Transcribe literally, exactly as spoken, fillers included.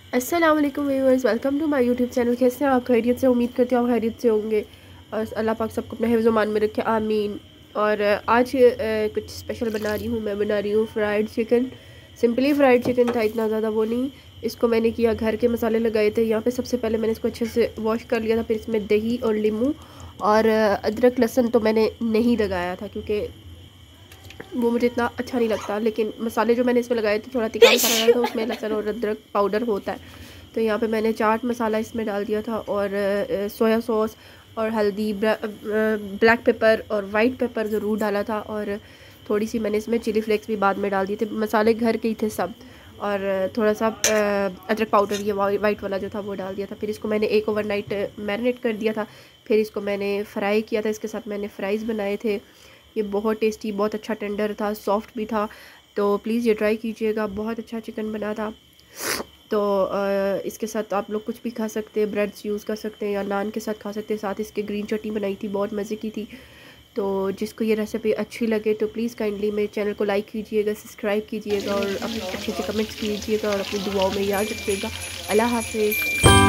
अस्सलाम वालेकुम viewers, welcome to my YouTube channel. कैसे हैं आप? खैरियत से? उम्मीद करती हूँ आप खैरियत से होंगे और अल्लाह पाक सबको अपने हिफ्ज़ मान में रखे, आमीन। और अ, आज अ, कुछ स्पेशल बना रही हूँ। मैं बना रही हूँ fried chicken. Simply fried chicken था, इतना ज़्यादा वो नहीं। इसको मैंने किया, घर के मसाले लगाए थे यहाँ पे। सबसे पहले मैंने इसको अच्छे से वॉश कर लिया था, फिर इसमें दही और नींबू और अ, अदरक लहसुन तो मैंने नहीं लगाया था क्योंकि वो मुझे इतना अच्छा नहीं लगता। लेकिन मसाले जो मैंने इसमें लगाए थे थोड़ा तिकान सा लगा था, उसमें लहसुन और अदरक पाउडर होता है। तो यहाँ पे मैंने चाट मसाला इसमें डाल दिया था और अ, सोया सॉस और हल्दी, ब्लैक पेपर और वाइट पेपर ज़रूर डाला था। और थोड़ी सी मैंने इसमें चिली फ्लेक्स भी बाद में डाल दिए थे। मसाले घर के ही थे सब। और थोड़ा सा अ, अदरक पाउडर, ये वाइट वाला जो था वो डाल दिया था। फिर इसको मैंने एक ओवरनाइट मैरिनेट कर दिया था। फिर इसको मैंने फ्राई किया था, इसके साथ मैंने फ़्राइज़ बनाए थे। ये बहुत टेस्टी, बहुत अच्छा टेंडर था, सॉफ्ट भी था। तो प्लीज़ ये ट्राई कीजिएगा, बहुत अच्छा चिकन बना था। तो अ, इसके साथ आप लोग कुछ भी खा सकते हैं, ब्रेड्स यूज़ कर सकते हैं या नान के साथ खा सकते हैं। साथ इसके ग्रीन चटनी बनाई थी, बहुत मज़े की थी। तो जिसको ये रेसिपी अच्छी लगे तो प्लीज़ काइंडली मेरे चैनल को लाइक कीजिएगा, सब्सक्राइब कीजिएगा और अपने अच्छे अच्छे कमेंट्स कीजिएगा और अपनी दुआओं में याद रखिएगा। अल्लाह हाफ़िज़।